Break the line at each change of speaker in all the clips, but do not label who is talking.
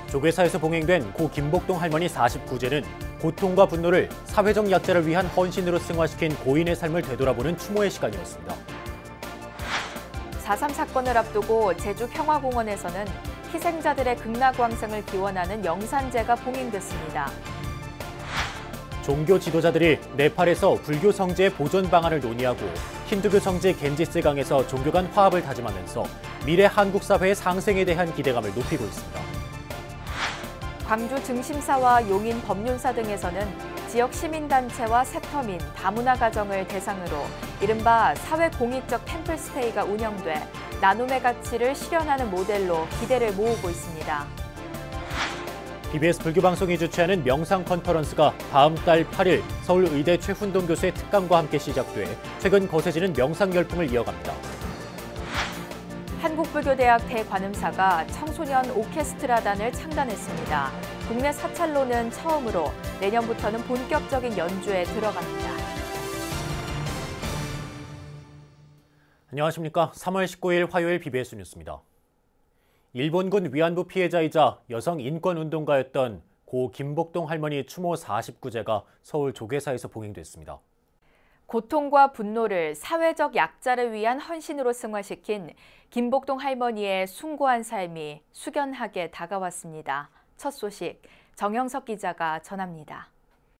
조계사에서 봉행된 고 김복동 할머니 49제는 고통과 분노를 사회적 약자를 위한 헌신으로 승화시킨 고인의 삶을 되돌아보는 추모의 시간이었습니다.
4.3 사건을 앞두고 제주 평화공원에서는 희생자들의 극락왕생을 기원하는 영산제가 봉행됐습니다.
종교 지도자들이 네팔에서 불교 성지의 보존 방안을 논의하고 힌두교 성지 겐지스강에서 종교 간 화합을 다짐하면서 미래 한국 사회의 상생에 대한 기대감을 높이고 있습니다.
광주 증심사와 용인 법륜사 등에서는 지역 시민단체와 세터민, 다문화 가정을 대상으로 이른바 사회공익적 템플스테이가 운영돼 나눔의 가치를 실현하는 모델로 기대를 모으고 있습니다.
BBS 불교방송이 주최하는 명상 컨퍼런스가 다음 달 8일 서울의대 최훈동 교수의 특강과 함께 시작돼 최근 거세지는 명상 열풍을 이어갑니다.
한국불교대학 대관음사가 청소년 오케스트라단을 창단했습니다. 국내 사찰로는 처음으로 내년부터는 본격적인 연주에 들어갑니다.
안녕하십니까. 3월 19일 화요일 BBS 뉴스입니다. 일본군 위안부 피해자이자 여성 인권운동가였던 고 김복동 할머니 추모 49제가 서울 조계사에서 봉행됐습니다.
고통과 분노를 사회적 약자를 위한 헌신으로 승화시킨 김복동 할머니의 숭고한 삶이 숙연하게 다가왔습니다. 첫 소식, 정영석 기자가 전합니다.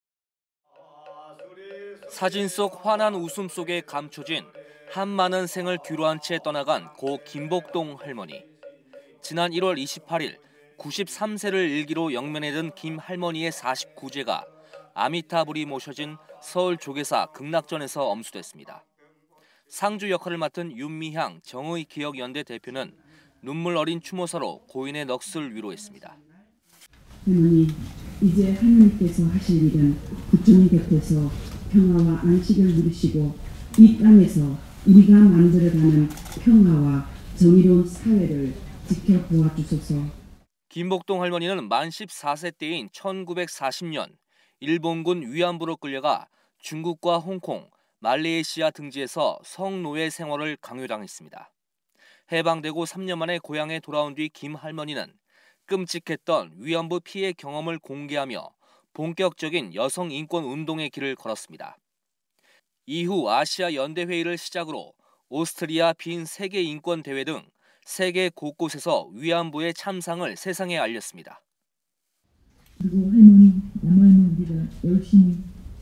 사진 속 환한 웃음 속에 감춰진 한많은 생을 뒤로한 채 떠나간 고 김복동 할머니. 지난 1월 28일 93세를 일기로 영면에 든 김 할머니의 49제가 아미타불이 모셔진 서울 조계사 극락전에서 엄수됐습니다. 상주 역할을 맡은 윤미향 정의기억연대 대표는 눈물 어린 추모사로 고인의 넋을 위로했습니다.
할머니, 이제 하나님께서 하실 일은 부처님 곁에서 평화와 안식을 누리시고 이 땅에서 우리가 만들어가는 평화와 정의로운 사회를 지켜보아 주소서.
김복동 할머니는 만 14세 때인 1940년 일본군 위안부로 끌려가 중국과 홍콩, 말레이시아 등지에서 성노예 생활을 강요당했습니다. 해방되고 3년 만에 고향에 돌아온 뒤 김 할머니는 끔찍했던 위안부 피해 경험을 공개하며 본격적인 여성 인권 운동의 길을 걸었습니다. 이후 아시아 연대회의를 시작으로 오스트리아 빈 세계 인권 대회 등 세계 곳곳에서 위안부의 참상을 세상에 알렸습니다.
그리고 할머니, 남아있는 우리가 열심히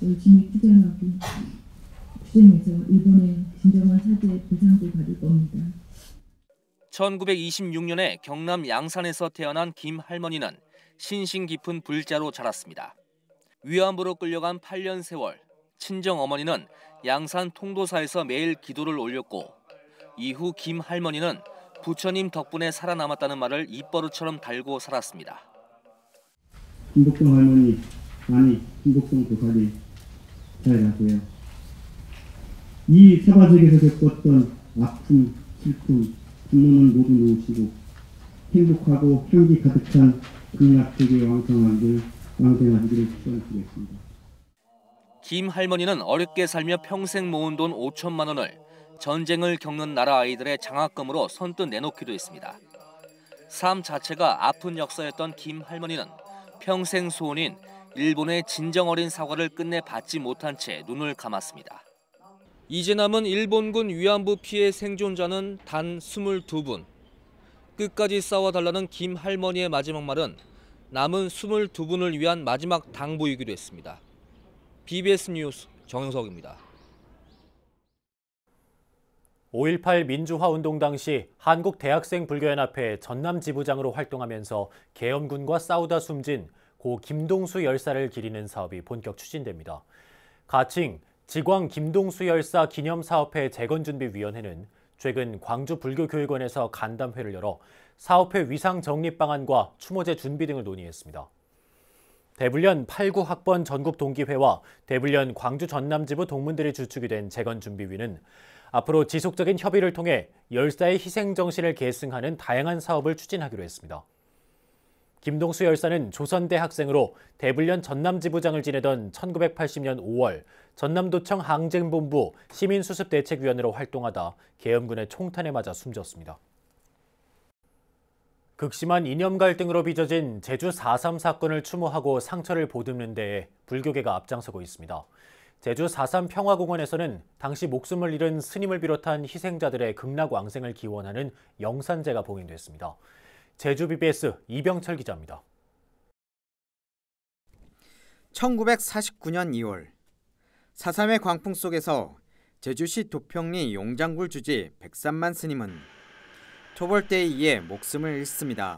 투쟁해서 일본의 진정한 사죄 보상도 받을 겁니다.
1926년에 경남 양산에서 태어난 김 할머니는 신신 깊은 불자로 자랐습니다. 위안부로 끌려간 8년 세월, 친정 어머니는 양산 통도사에서 매일 기도를 올렸고 이후 김 할머니는 부처님 덕분에 살아남았다는 말을 입버릇처럼 달고 살았습니다.
김복동 할머니, 아니 김복동 도사님 잘 가세요. 이 사바적에서 겪었던 아픔, 슬픔, 분노는 모두 놓으시고 행복하고 향기 가득한 극락세계 왕성하기를 축원드리겠습니다.
김 할머니는 어렵게 살며 평생 모은 돈 5천만 원을 전쟁을 겪는 나라 아이들의 장학금으로 선뜻 내놓기도 했습니다. 삶 자체가 아픈 역사였던 김 할머니는 평생 소원인 일본의 진정 어린 사과를 끝내 받지 못한 채 눈을 감았습니다. 이제 남은 일본군 위안부 피해 생존자는 단 22분. 끝까지 싸워달라는 김 할머니의 마지막 말은 남은 22분을 위한 마지막 당부이기도 했습니다. BBS 뉴스 정영석입니다.
5.18 민주화운동 당시 한국대학생불교연합회 전남지부장으로 활동하면서 계엄군과 싸우다 숨진 고 김동수 열사를 기리는 사업이 본격 추진됩니다. 가칭 지광 김동수 열사 기념사업회 재건준비위원회는 최근 광주불교교육원에서 간담회를 열어 사업회 위상 정립 방안과 추모제 준비 등을 논의했습니다. 대불련 89학번 전국동기회와 대불련 광주 전남지부 동문들이 주축이 된 재건준비위는 앞으로 지속적인 협의를 통해 열사의 희생정신을 계승하는 다양한 사업을 추진하기로 했습니다. 김동수 열사는 조선대 학생으로 대불련 전남지부장을 지내던 1980년 5월 전남도청 항쟁본부 시민수습대책위원으로 활동하다 계엄군의 총탄에 맞아 숨졌습니다. 극심한 이념 갈등으로 빚어진 제주 4.3 사건을 추모하고 상처를 보듬는 데에 불교계가 앞장서고 있습니다. 제주 4.3 평화공원에서는 당시 목숨을 잃은 스님을 비롯한 희생자들의 극락왕생을 기원하는 영산제가 봉인됐습니다. 제주 BBS 이병철 기자입니다.
1949년 2월 4.3의 광풍 속에서 제주시 도평리 용장굴 주지 백삼만 스님은 초벌대에 의해 목숨을 잃습니다.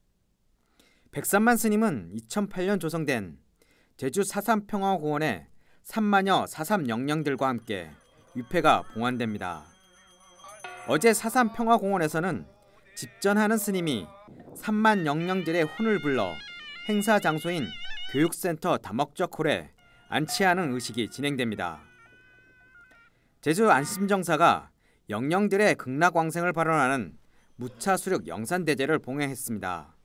백삼만 스님은 2008년 조성된 제주 4.3 평화공원에 3만여 4.3 영령들과 함께 위패가 봉안됩니다. 어제 4.3 평화공원에서는 집전하는 스님이 3만 영령들의 혼을 불러 행사 장소인 교육센터 다목적 홀에 안치하는 의식이 진행됩니다. 제주 안심정사가 영령들의 극락왕생을 발언하는 무차수력 영산대제를 봉행했습니다.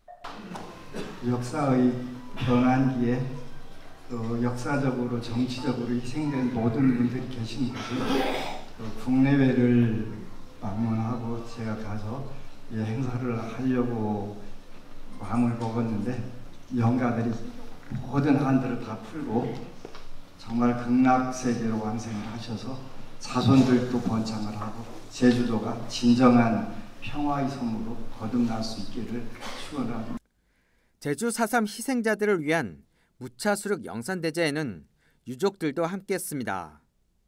역사의 변환기에 또 역사적으로 정치적으로 희생된 모든 분들이 계신 곳에 국내외를 방문하고 제가 가서 행사를 하려고 마음을 먹었는데 영가들이 모든 한들을 다 풀고 정말 극락세계로 완성을 하셔서 자손들도 번창을 하고 제주도가 진정한 평화의 섬으로 거듭날 수 있기를 축원합니다.
제주 4.3 희생자들을 위한 무차수력 영산대제에는 유족들도 함께했습니다.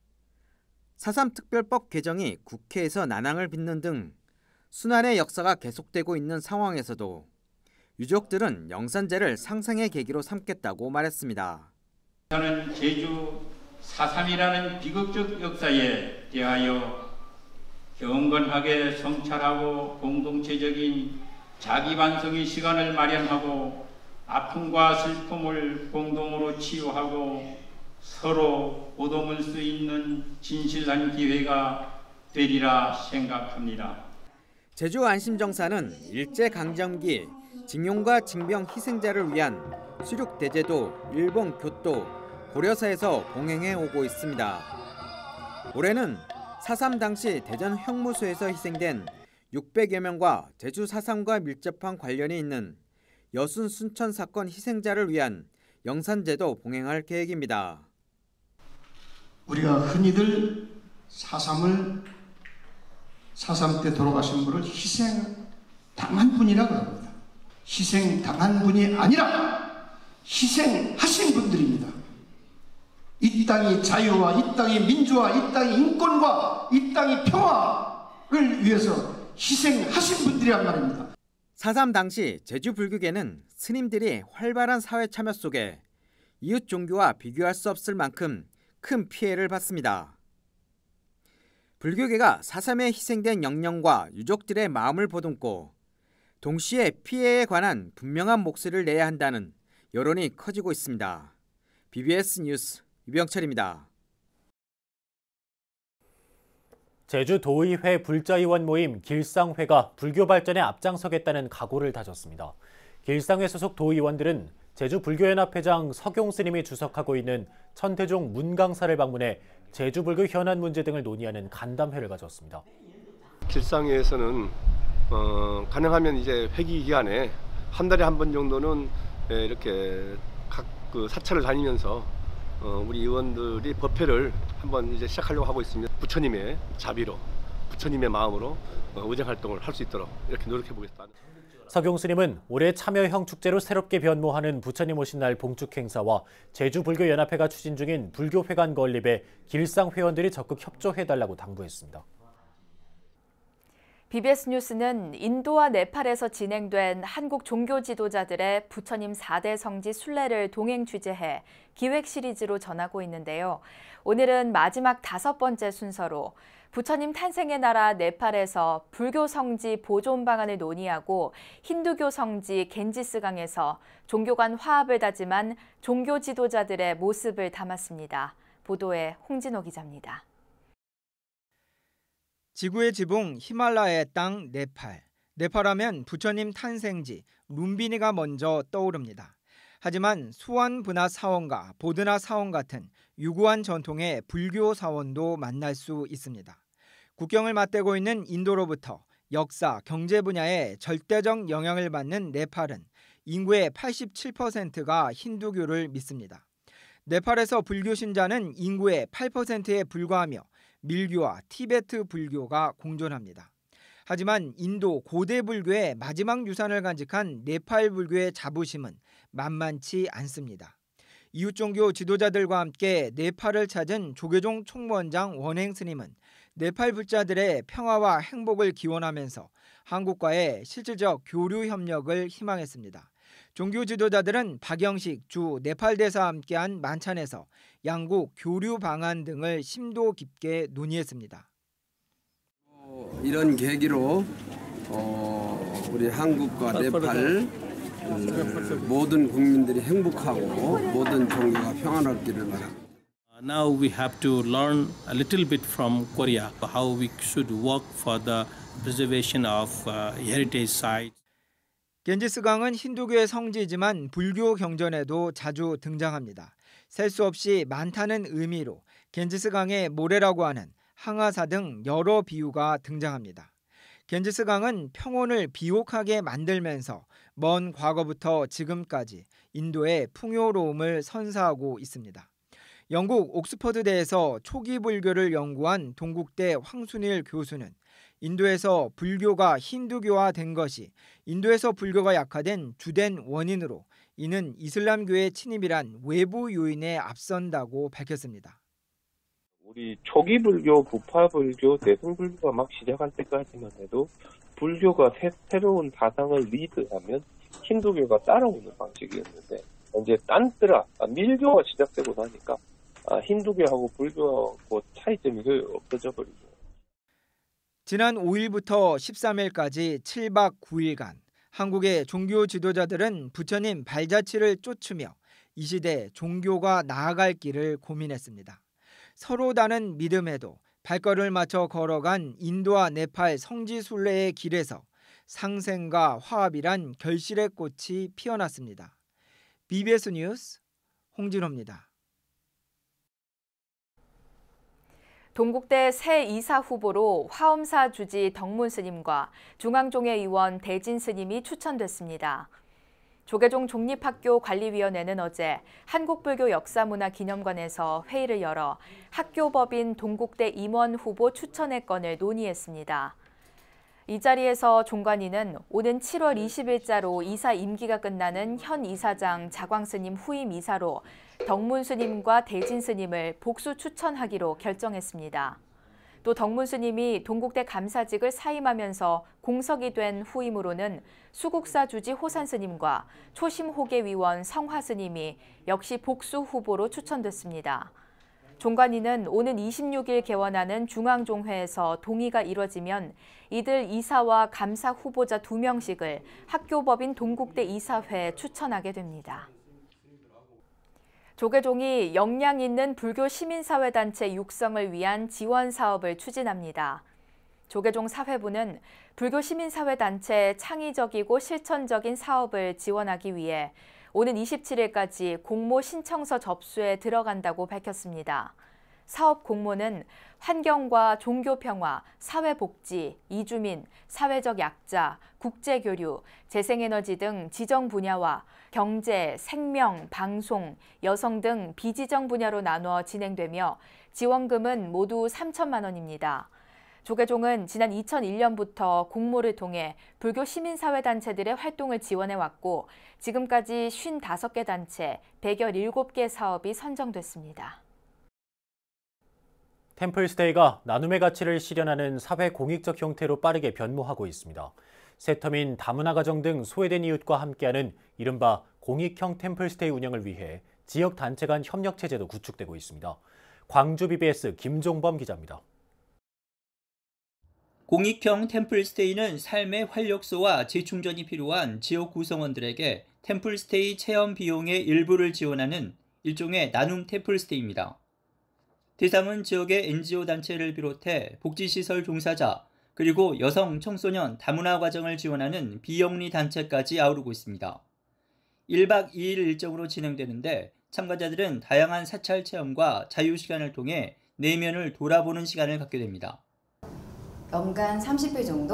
4.3 특별법 개정이 국회에서 난항을 빚는 등 순환의 역사가 계속되고 있는 상황에서도 유족들은 영산제를 상생의 계기로 삼겠다고 말했습니다.
저는 제주 4.3이라는 비극적 역사에 대하여 경건하게 성찰하고 공동체적인 자기반성의 시간을 마련하고 아픔과 슬픔을 공동으로 치유하고 서로 보듬을 수 있는 진실한 기회가 되리라 생각합니다.
제주 안심정사는 일제강점기 징용과 징병 희생자를 위한 수륙대제도 일본 교토 고려사에서 봉행해 오고 있습니다. 올해는 4.3 당시 대전 형무소에서 희생된 600여 명과 제주 4.3과 밀접한 관련이 있는 여순 순천 사건 희생자를 위한 영산제도 봉행할 계획입니다.
우리가 흔히들 4.3을 4.3 때 돌아가신 분을 희생당한 분이라고 합니다. 희생당한 분이 아니라 희생하신 분들입니다. 이 땅의 자유와 이 땅의 민주화, 이 땅의 인권과 이 땅의 평화를 위해서 희생하신 분들이란 말입니다.
4.3 당시 제주 불교계는 스님들이 활발한 사회 참여 속에 이웃 종교와 비교할 수 없을 만큼 큰 피해를 받습니다. 불교계가 4.3에 희생된 영령과 유족들의 마음을 보듬고 동시에 피해에 관한 분명한 목소리를 내야 한다는 여론이 커지고 있습니다. BBS 뉴스 이병철입니다.
제주도의회 불자의원 모임 길상회가 불교 발전에 앞장서겠다는 각오를 다졌습니다. 길상회 소속 도의원들은 제주불교연합회장 서경 스님이 주석하고 있는 천태종 문강사를 방문해 제주불교 현안 문제 등을 논의하는 간담회를 가졌습니다.
길상회에서는 가능하면 이제 회기 기간에 한 달에 한 번 정도는 이렇게 각 사찰을 다니면서 우리 의원들이 법회를 한번 이제 시작하려고 하고 있습니다. 부처님의 자비로, 부처님의 마음으로 의정 활동을 할 수 있도록 이렇게 노력해 보겠다.
서경 스님은 올해 참여형 축제로 새롭게 변모하는 부처님 오신 날 봉축 행사와 제주불교연합회가 추진 중인 불교회관 건립에 길상 회원들이 적극 협조해달라고 당부했습니다.
BBS 뉴스는 인도와 네팔에서 진행된 한국 종교 지도자들의 부처님 4대 성지 순례를 동행 취재해 기획 시리즈로 전하고 있는데요. 오늘은 마지막 5번째 순서로 부처님 탄생의 나라 네팔에서 불교 성지 보존 방안을 논의하고 힌두교 성지 겐지스강에서 종교 간 화합을 다짐한 종교 지도자들의 모습을 담았습니다. 보도에 홍진호 기자입니다.
지구의 지붕 히말라야의 땅 네팔. 네팔하면 부처님 탄생지 룸비니가 먼저 떠오릅니다. 하지만 수완브나 사원과 보드나 사원 같은 유구한 전통의 불교 사원도 만날 수 있습니다. 국경을 맞대고 있는 인도로부터 역사, 경제 분야에 절대적 영향을 받는 네팔은 인구의 87%가 힌두교를 믿습니다. 네팔에서 불교 신자는 인구의 8%에 불과하며 밀교와 티베트 불교가 공존합니다. 하지만 인도 고대 불교의 마지막 유산을 간직한 네팔 불교의 자부심은 만만치 않습니다. 이웃 종교 지도자들과 함께 네팔을 찾은 조계종 총무원장 원행 스님은 네팔 불자들의 평화와 행복을 기원하면서 한국과의 실질적 교류 협력을 희망했습니다. 종교 지도자들은 박영식 주 네팔 대사와 함께한 만찬에서 양국 교류 방안 등을 심도 깊게 논의했습니다.
이런 계기로 우리 한국과 네팔 모든 국민들이 행복하고 모든 종교가 평안하기를 바랍니다.
Now we have to learn a little bit from Korea how we should work for the preservation of heritage sites.
겐지스강은 힌두교의 성지이지만 불교 경전에도 자주 등장합니다. 셀 수 없이 많다는 의미로 겐지스강의 모래라고 하는 항아사 등 여러 비유가 등장합니다. 겐지스강은 평온을 비옥하게 만들면서 먼 과거부터 지금까지 인도의 풍요로움을 선사하고 있습니다. 영국 옥스퍼드대에서 초기 불교를 연구한 동국대 황순일 교수는 인도에서 불교가 힌두교화된 것이 인도에서 불교가 약화된 주된 원인으로 이는 이슬람교의 침입이란 외부 요인에 앞선다고 밝혔습니다.
우리 초기 불교, 부파 불교, 대승 불교가 막 시작할 때까지만 해도 불교가 새로운 사상을 리드하면 힌두교가 따라오는 방식이었는데 이제 딴뜨라 밀교가 시작되고 나니까 힌두교하고 불교하고 차이점이 거의 없어져 버리죠.
지난 5일부터 13일까지 7박 9일간 한국의 종교 지도자들은 부처님 발자취를 쫓으며 이 시대 종교가 나아갈 길을 고민했습니다. 서로 다른 믿음에도 발걸음을 맞춰 걸어간 인도와 네팔 성지 순례의 길에서 상생과 화합이란 결실의 꽃이 피어났습니다. BBS 뉴스 홍진호입니다.
동국대 새 이사 후보로 화엄사 주지 덕문 스님과 중앙종회 의원 대진 스님이 추천됐습니다. 조계종 종립학교 관리위원회는 어제 한국불교역사문화기념관에서 회의를 열어 학교법인 동국대 임원 후보 추천의 건을 논의했습니다. 이 자리에서 종관위는 오는 7월 20일자로 이사 임기가 끝나는 현 이사장 자광 스님 후임 이사로 덕문 스님과 대진 스님을 복수 추천하기로 결정했습니다. 또 덕문 스님이 동국대 감사직을 사임하면서 공석이 된 후임으로는 수국사 주지 호산 스님과 초심 호계위원 성화 스님이 역시 복수 후보로 추천됐습니다. 종관위는 오는 26일 개원하는 중앙종회에서 동의가 이뤄지면 이들 이사와 감사 후보자 2명씩을 학교법인 동국대 이사회에 추천하게 됩니다. 조계종이 역량 있는 불교 시민사회단체 육성을 위한 지원 사업을 추진합니다. 조계종 사회부는 불교 시민사회단체의 창의적이고 실천적인 사업을 지원하기 위해 오는 27일까지 공모 신청서 접수에 들어간다고 밝혔습니다. 사업 공모는 환경과 종교평화, 사회복지, 이주민, 사회적 약자, 국제교류, 재생에너지 등 지정 분야와 경제, 생명, 방송, 여성 등 비지정 분야로 나누어 진행되며 지원금은 모두 3천만 원입니다. 조계종은 지난 2001년부터 공모를 통해 불교 시민사회단체들의 활동을 지원해왔고 지금까지 55개 단체, 117개 사업이 선정됐습니다.
템플스테이가 나눔의 가치를 실현하는 사회 공익적 형태로 빠르게 변모하고 있습니다. 세터민, 다문화 가정 등 소외된 이웃과 함께하는 이른바 공익형 템플스테이 운영을 위해 지역 단체 간 협력 체제도 구축되고 있습니다. 광주 BBS 김종범 기자입니다.
공익형 템플스테이는 삶의 활력소와 재충전이 필요한 지역 구성원들에게 템플스테이 체험 비용의 일부를 지원하는 일종의 나눔 템플스테이입니다. 대상은 지역의 NGO 단체를 비롯해 복지시설 종사자, 그리고 여성, 청소년, 다문화 과정을 지원하는 비영리 단체까지 아우르고 있습니다. 1박 2일 일정으로 진행되는데 참가자들은 다양한 사찰 체험과 자유시간을 통해 내면을 돌아보는 시간을 갖게 됩니다.
연간 30회 정도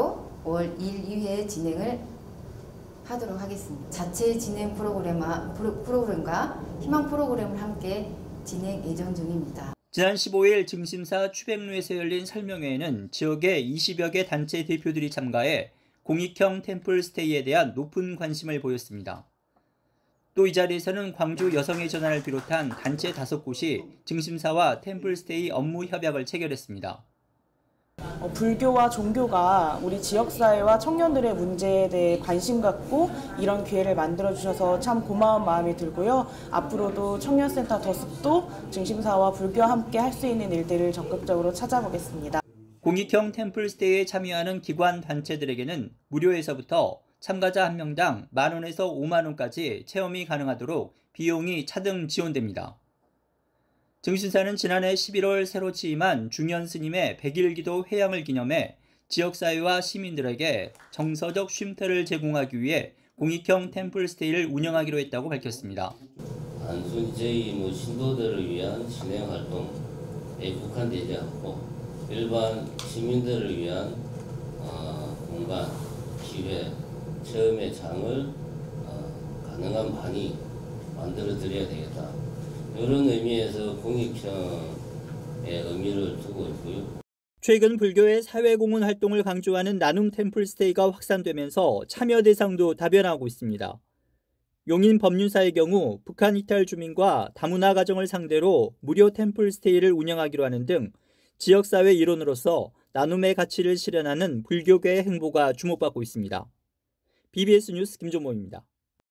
5월 2일 이후에 진행을 하도록 하겠습니다. 자체 진행 프로그램과 희망 프로그램을 함께 진행 예정 중입니다.
지난 15일 증심사 추백루에서 열린 설명회에는 지역의 20여 개 단체 대표들이 참가해 공익형 템플스테이에 대한 높은 관심을 보였습니다. 또 이 자리에서는 광주 여성의 전환을 비롯한 단체 5곳이 증심사와 템플스테이 업무 협약을 체결했습니다.
불교와 종교가 우리 지역사회와 청년들의 문제에 대해 관심 갖고 이런 기회를 만들어주셔서 참 고마운 마음이 들고요. 앞으로도 청년센터 더습도 증심사와 불교와 함께 할 수 있는 일들을 적극적으로 찾아보겠습니다.
공익형 템플스테이에 참여하는 기관 단체들에게는 무료에서부터 참가자 1명당 10,000원에서 50,000원까지 체험이 가능하도록 비용이 차등 지원됩니다. 증신사는 지난해 11월 새로 취임한 중현 스님의 100일 기도 회향을 기념해 지역사회와 시민들에게 정서적 쉼터를 제공하기 위해 공익형 템플스테이를 운영하기로 했다고 밝혔습니다.
단순히 저희 신도들을 위한 진행 활동에 국한되지 않고 일반 시민들을 위한 공간, 기회, 체험의 장을 가능한 많이 만들어 드려야 되겠다. 이런 의미에서 공익형의 의미를 두고 있고요.
최근 불교의 사회공헌 활동을 강조하는 나눔 템플스테이가 확산되면서 참여 대상도 다변화하고 있습니다. 용인 법륜사의 경우 북한 이탈 주민과 다문화 가정을 상대로 무료 템플스테이를 운영하기로 하는 등 지역사회 일원으로서 나눔의 가치를 실현하는 불교계의 행보가 주목받고 있습니다. BBS 뉴스 김종모입니다.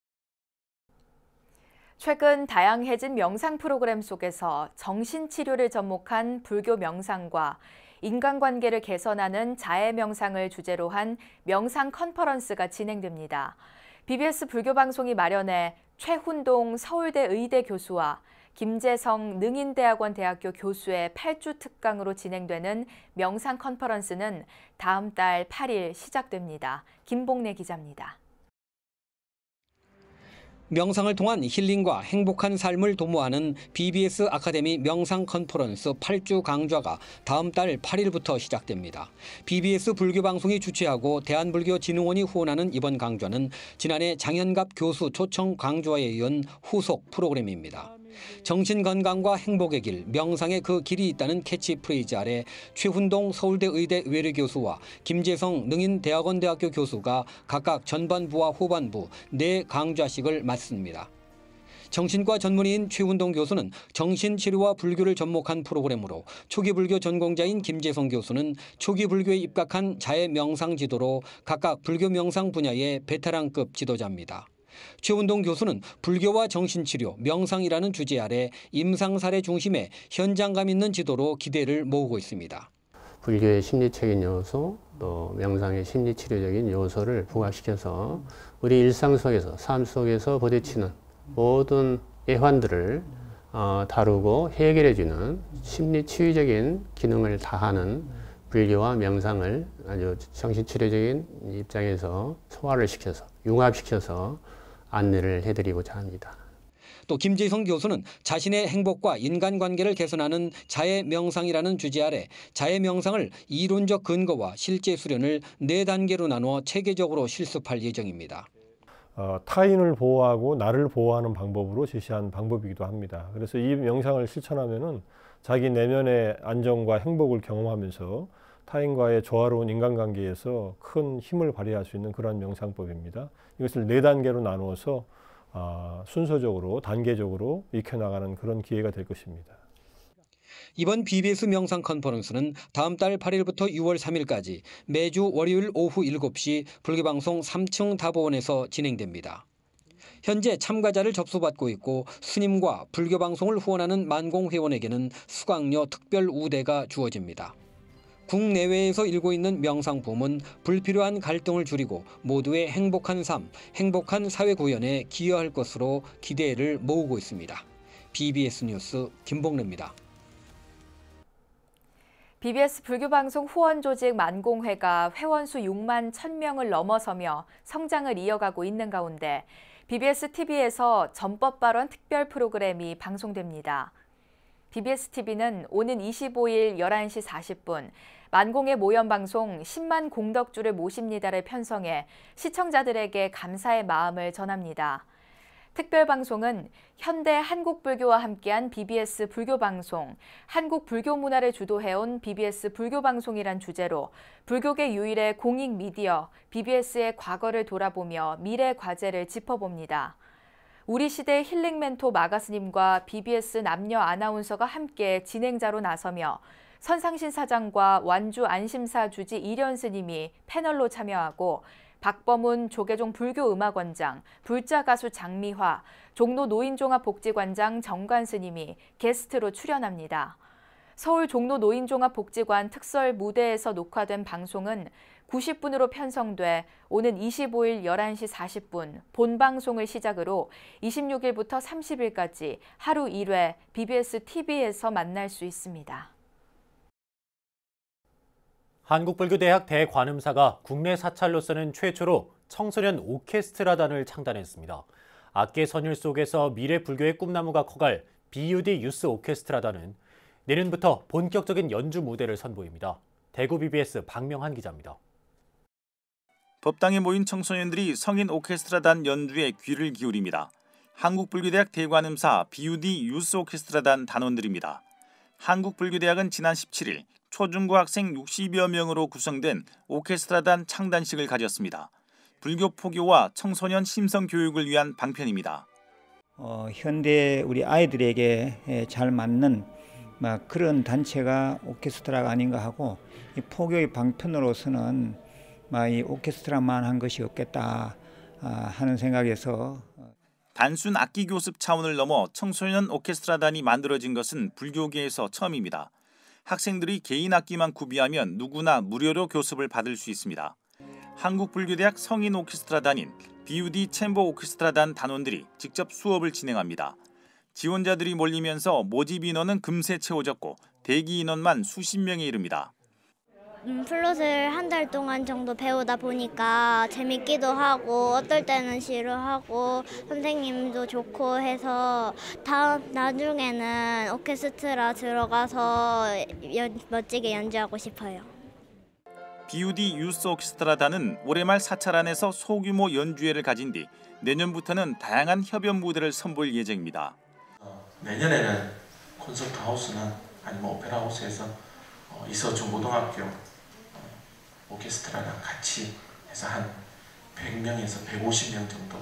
최근 다양해진 명상 프로그램 속에서 정신치료를 접목한 불교 명상과 인간관계를 개선하는 자해 명상을 주제로 한 명상 컨퍼런스가 진행됩니다. BBS 불교방송이 마련해 최훈동 서울대 의대 교수와 김재성 능인대학원 대학교 교수의 8주 특강으로 진행되는 명상 컨퍼런스는 다음 달 8일 시작됩니다. 김봉래 기자입니다.
명상을 통한 힐링과 행복한 삶을 도모하는 BBS 아카데미 명상 컨퍼런스 8주 강좌가 다음 달 8일부터 시작됩니다. BBS 불교방송이 주최하고 대한불교진흥원이 후원하는 이번 강좌는 지난해 장현갑 교수 초청 강좌에 이은 후속 프로그램입니다. 정신건강과 행복의 길, 명상의 그 길이 있다는 캐치프레이즈 아래 최훈동 서울대 의대 외래교수와 김재성 능인대학원대학교 교수가 각각 전반부와 후반부 4강좌씩을 맡습니다. 정신과 전문의인 최훈동 교수는 정신치료와 불교를 접목한 프로그램으로 초기 불교 전공자인 김재성 교수는 초기 불교에 입각한 자해 명상 지도로 각각 불교 명상 분야의 베테랑급 지도자입니다. 최훈동 교수는 불교와 정신치료, 명상이라는 주제 아래 임상 사례 중심의 현장감 있는 지도로 기대를 모으고 있습니다.
불교의 심리적인 요소, 또 명상의 심리치료적인 요소를 부각시켜서 우리 일상 속에서, 삶 속에서 부딪히는 모든 애환들을 다루고 해결해주는 심리치유적인 기능을 다하는 불교와 명상을 아주 정신치료적인 입장에서 소화를 시켜서, 융합시켜서 안내를 해드리고자 합니다.
또 김재성 교수는 자신의 행복과 인간관계를 개선하는 자해 명상이라는 주제 아래 자해 명상을 이론적 근거와 실제 수련을 4단계로 나누어 체계적으로 실습할 예정입니다.
타인을 보호하고 나를 보호하는 방법으로 제시한 방법이기도 합니다. 그래서 이 명상을 실천하면은 자기 내면의 안정과 행복을 경험하면서 타인과의 조화로운 인간관계에서 큰 힘을 발휘할 수 있는 그런 명상법입니다. 이것을 4단계로 나누어서 순서적으로 단계적으로 익혀나가는 그런 기회가 될 것입니다.
이번 BBS 명상 컨퍼런스는 다음 달 8일부터 6월 3일까지 매주 월요일 오후 7시 불교방송 3층 다보원에서 진행됩니다. 현재 참가자를 접수받고 있고 스님과 불교방송을 후원하는 만공회원에게는 수강료 특별 우대가 주어집니다. 국내외에서 일고 있는 명상붐은 불필요한 갈등을 줄이고 모두의 행복한 삶, 행복한 사회 구현에 기여할 것으로 기대를 모으고 있습니다. BBS 뉴스 김봉래입니다.
BBS 불교방송 후원조직 만공회가 회원수 6만 1,000명을 넘어서며 성장을 이어가고 있는 가운데 BBS TV에서 전법 발언 특별 프로그램이 방송됩니다. BBS TV는 오는 25일 11시 40분 만공의 모연방송 10만 공덕주를 모십니다를 편성해 시청자들에게 감사의 마음을 전합니다. 특별방송은 현대 한국불교와 함께한 BBS 불교방송, 한국 불교 문화를 주도해온 BBS 불교방송이란 주제로 불교계 유일의 공익 미디어 BBS의 과거를 돌아보며 미래 과제를 짚어봅니다. 우리 시대 힐링 멘토 마가스님과 BBS 남녀 아나운서가 함께 진행자로 나서며 선상신 사장과 완주 안심사 주지 이련 스님이 패널로 참여하고 박범훈 조계종 불교음악원장, 불자 가수 장미화, 종로 노인종합복지관장 정관 스님이 게스트로 출연합니다. 서울 종로 노인종합복지관 특설 무대에서 녹화된 방송은 90분으로 편성돼 오는 25일 11시 40분 본방송을 시작으로 26일부터 30일까지 하루 1회 BBS TV에서 만날 수 있습니다.
한국불교대학 대관음사가 국내 사찰로서는 최초로 청소년 오케스트라단을 창단했습니다. 악계 선율 속에서 미래 불교의 꿈나무가 커갈 BUD 유스 오케스트라단은 내년부터 본격적인 연주 무대를 선보입니다. 대구 BBS 박명한 기자입니다.
법당에 모인 청소년들이 성인 오케스트라단 연주에 귀를 기울입니다. 한국불교대학 대관음사 BUD 유스 오케스트라단 단원들입니다. 한국불교대학은 지난 17일 초중고 학생 60여 명으로 구성된 오케스트라단 창단식을 가졌습니다. 불교 포교와 청소년 심성 교육을 위한 방편입니다.
현대 우리 아이들에게 잘 맞는 그런 단체가 오케스트라가 아닌가 하고 이 포교의 방편으로서는 이 오케스트라만 한 것이 없겠다 하는 생각에서
단순 악기 교습 차원을 넘어 청소년 오케스트라단이 만들어진 것은 불교계에서 처음입니다. 학생들이 개인 악기만 구비하면 누구나 무료로 교습을 받을 수 있습니다. 한국불교대학 성인 오케스트라단인 BUD 챔버 오케스트라단 단원들이 직접 수업을 진행합니다. 지원자들이 몰리면서 모집 인원은 금세 채워졌고 대기 인원만 수십 명에 이릅니다.
플룻을 한 달 동안 정도 배우다 보니까 재밌기도 하고 어떨 때는 지루하고 선생님도 좋고 해서 나중에는 오케스트라 들어가서 멋지게 연주하고 싶어요.
BUD 유스 오케스트라단은 올해 말 사찰 안에서 소규모 연주회를 가진 뒤 내년부터는 다양한 협연 무대를 선보일 예정입니다.
내년에는 콘서트 하우스나 아니면 오페라 하우스에서 이서중고등학교 오케스트라랑 같이 해서 한 100명에서 150명 정도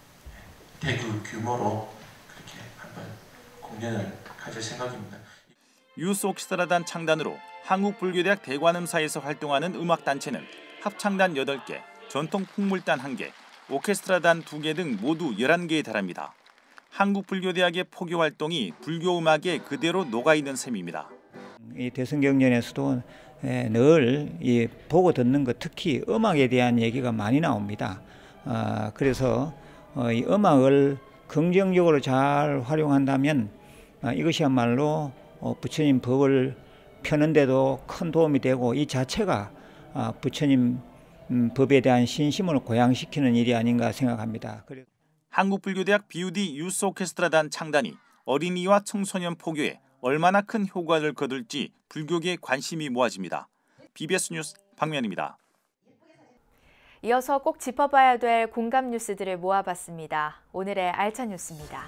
대규 규모로 그렇게 한번 공연을 가질 생각입니다.
유스 오케스트라단 창단으로 한국불교대학 대관음사에서 활동하는 음악단체는 합창단 8개, 전통 풍물단 1개, 오케스트라단 2개 등 모두 11개에 달합니다. 한국불교대학의 포교 활동이 불교 음악에 그대로 녹아있는 셈입니다.
이 대승경전에서도 늘 이 보고 듣는 것, 특히 음악에 대한 얘기가 많이 나옵니다. 그래서 이 음악을 긍정적으로 잘 활용한다면 이것이야말로 부처님 법을 펴는 데도 큰 도움이 되고 이 자체가 부처님 법에 대한 신심을 고양시키는 일이 아닌가 생각합니다.
한국불교대학 BUD 유스 오케스트라단 창단이 어린이와 청소년 포교에 얼마나 큰 효과를 거둘지 불교계에 관심이 모아집니다. BBS 뉴스 박면입니다.
이어서 꼭 짚어봐야 될 공감 뉴스들을 모아봤습니다. 오늘의 알찬 뉴스입니다.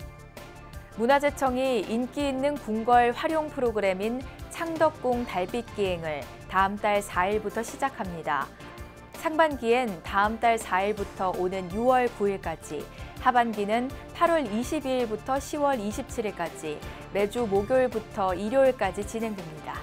문화재청이 인기 있는 궁궐 활용 프로그램인 창덕궁 달빛 기행을 다음 달 4일부터 시작합니다. 상반기엔 다음 달 4일부터 오는 6월 9일까지, 하반기는 8월 22일부터 10월 27일까지 매주 목요일부터 일요일까지 진행됩니다.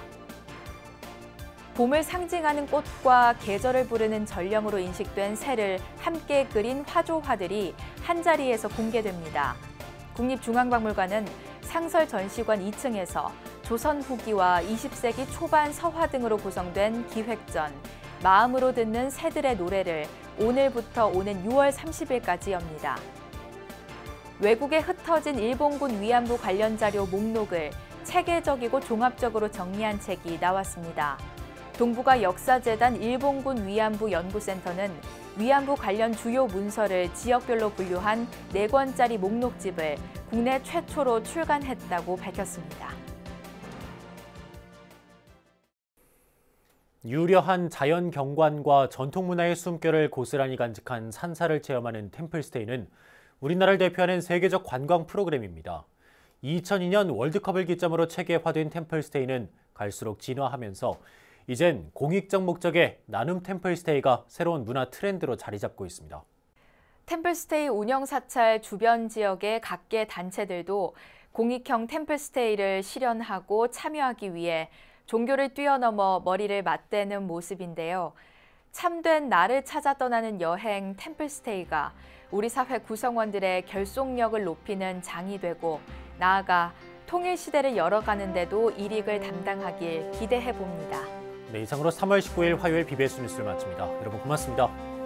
봄을 상징하는 꽃과 계절을 부르는 전령으로 인식된 새를 함께 그린 화조화들이 한자리에서 공개됩니다. 국립중앙박물관은 상설 전시관 2층에서 조선 후기와 20세기 초반 서화 등으로 구성된 기획전 마음으로 듣는 새들의 노래를 오늘부터 오는 6월 30일까지 엽니다. 외국에 흩어진 일본군 위안부 관련 자료 목록을 체계적이고 종합적으로 정리한 책이 나왔습니다. 동북아 역사재단 일본군 위안부 연구센터는 위안부 관련 주요 문서를 지역별로 분류한 4권짜리 목록집을 국내 최초로 출간했다고 밝혔습니다.
유려한 자연 경관과 전통 문화의 숨결을 고스란히 간직한 산사를 체험하는 템플스테이는 우리나라를 대표하는 세계적 관광 프로그램입니다. 2002년 월드컵을 기점으로 체계화된 템플스테이는 갈수록 진화하면서 이젠 공익적 목적의 나눔 템플스테이가 새로운 문화 트렌드로 자리 잡고 있습니다.
템플스테이 운영 사찰 주변 지역의 각계 단체들도 공익형 템플스테이를 실현하고 참여하기 위해 종교를 뛰어넘어 머리를 맞대는 모습인데요. 참된 나를 찾아 떠나는 여행 템플스테이가 우리 사회 구성원들의 결속력을 높이는 장이 되고 나아가 통일 시대를 열어가는 데도 일익을 담당하길 기대해 봅니다.
네, 이상으로 3월 19일 화요일 BBS 뉴스를 마칩니다. 여러분 고맙습니다.